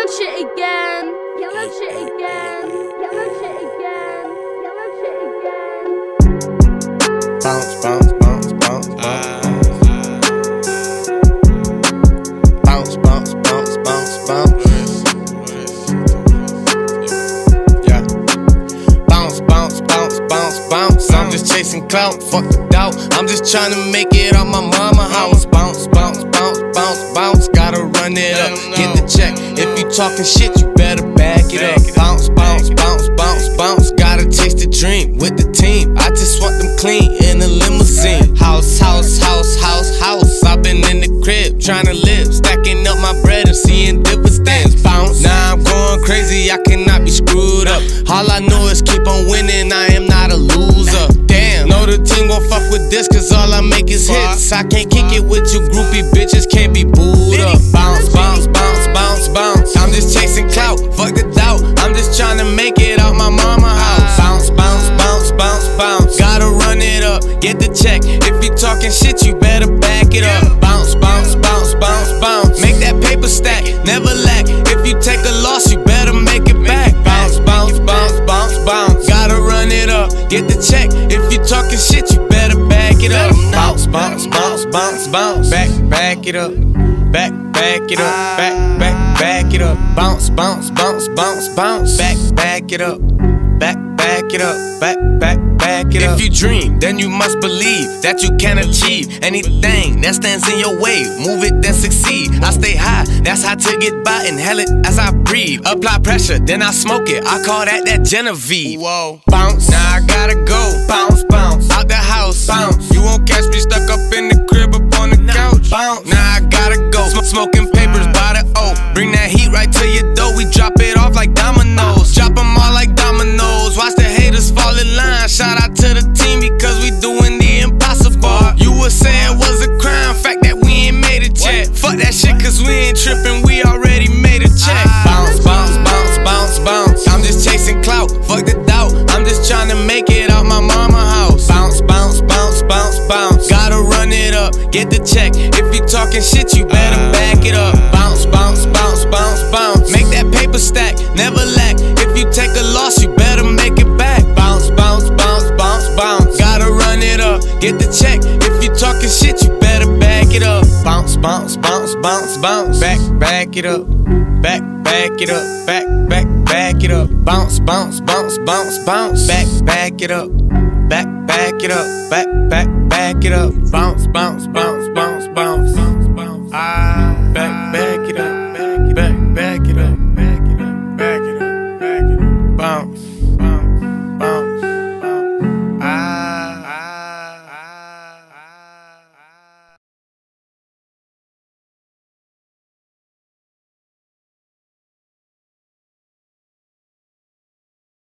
Yellow shit again. Yellow shit again. Yellow shit again. Yellow shit again. Bounce, bounce, bounce, bounce, bounce. Bounce, bounce, bounce, bounce, bounce. Yeah. Bounce, bounce, bounce, bounce, bounce. I'm just chasing clout, fuck the doubt. I'm just trying to make it out my mama house. Bounce, bounce, bounce, bounce, bounce. Gotta run it up, get the check. If you talking shit, you better back it up. Bounce, bounce, bounce, bounce, bounce. Gotta taste the dream with the team. I just want them clean in a limousine. House, house, house, house, house. I've been in the crib trying to live, stacking up my bread and seeing dividends. Bounce, now I'm going crazy, I cannot be screwed up. All I know is keep on winning, I am not a loser. Damn, know the team gon' fuck with this, cause all I make is hits. I can't kick it with you groupie bitches, can't be booed up. Bounce, bounce, bounce, bounce, bounce. I'm just chasing clout, fuck the doubt. I'm just trying to make it out my mama house. Bounce, bounce, bounce, bounce, bounce. Gotta run it up, get the check. If you talking shit, you better back it up. Bounce, bounce, bounce, bounce, bounce. Make that paper stack, never lack. If you take a loss, you better make it back. Bounce, bounce, bounce, bounce, bounce. Gotta run it up, get the check. If you talking shit, you better back it up. Bounce, bounce, bounce, bounce, bounce. Back it up. Back it up. Back it up. Bounce, bounce, bounce, bounce, bounce. Back it up. Back it up. Back it up. If you dream, then you must believe that you can achieve anything that stands in your way. Move it, then succeed. I stay high, that's how to get by. Inhale it as I breathe. Apply pressure, then I smoke it. I call that Genevieve. Whoa. Bounce, now I gotta go. Bounce, bounce. Out the house. Bounce. You won't catch me stuck up in the crib up on the couch. Bounce. Now I gotta go. Smoking papers by the O. Bring that heat right to your door. We drop it off like dominoes. Drop them all like dominoes. Watch the haters fall in line. Shout out to the team because we doing the impossible. You would say it was a crime, fact that we ain't made it yet. Fuck that shit cause we ain't tripping, we already made a check. Bounce, bounce, bounce, bounce, bounce. I'm just chasing clout, fuck the doubt. I'm just trying to make it out my mama house. Bounce, bounce, bounce, bounce, bounce. Gotta run it up, get the check. If you talking shit, you better back it up. Bounce, bounce, bounce, bounce, bounce. Make that paper stack, never lack. If you take a loss, you better make it back. Bounce, bounce, bounce, bounce, bounce. Gotta run it up, get the check. If you talking shit, you better back it up. Bounce, bounce, bounce, bounce, bounce. Back it up. Back it up. Back it up. Bounce, bounce, bounce, bounce, bounce. Back it up. Back it up. Back it up. Bounce, bounce, bounce, bounce, bounce, bounce.